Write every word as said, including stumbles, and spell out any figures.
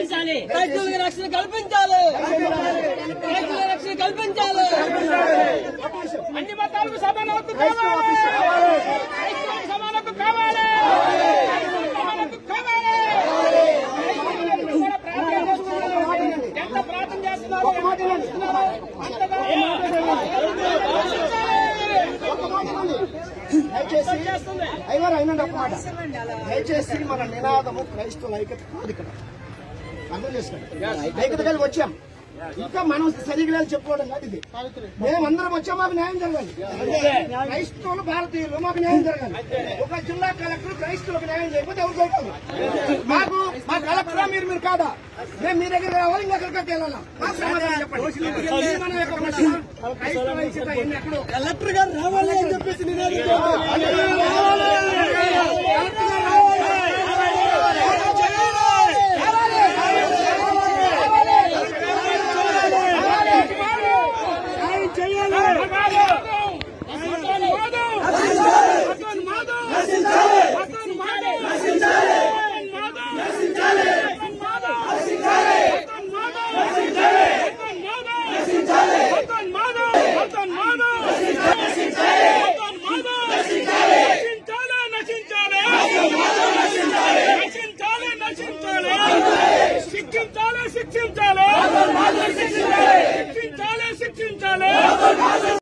కల్పించాలి రైతులకు రక్షణ కల్పించాలి రైతుల రక్షణ కల్పించాలి అన్ని మతాలకు సమాన హక్కు కావాలి సమాన హక్కు కావాలి ఎంత ప్రార్థన చేస్తున్నారు దయచేసి అయినా అయినండి ఒక మాట దయచేసి మన నినాదము క్రైస్తవుల ఐక్యత కాదు ఇక్కడ అర్థం చేసుకోండి ఐక్యత కలిగి వచ్చాం ఇంకా మనం సరిగ్గా చెప్పుకోవడం కాదు ఇది మేమందరం వచ్చాం మాకు న్యాయం జరగాలి క్రైస్తవులు భారతీయులు మాకు న్యాయం జరగాలి ఒక జిల్లా కలెక్టర్ క్రైస్తవులకు న్యాయం చేయకపోతే ఎవరు చేయగలరు మాకు మా కలెక్టరా మీరు మీరు కాదా మేము మీ దగ్గర రావాలి ఇంకెక్కడికి వెళ్ళాలా మాకు సమాధానం చెప్పండి మన యొక్క ప్రశ్న క్రైస్తవ ఐక్యత ఎక్కడో కలెక్టర్ గారు రావాలి అని చెప్పేసి శిక్షించాలి శిక్షించాలి శిక్షించాలి శిక్షించాలి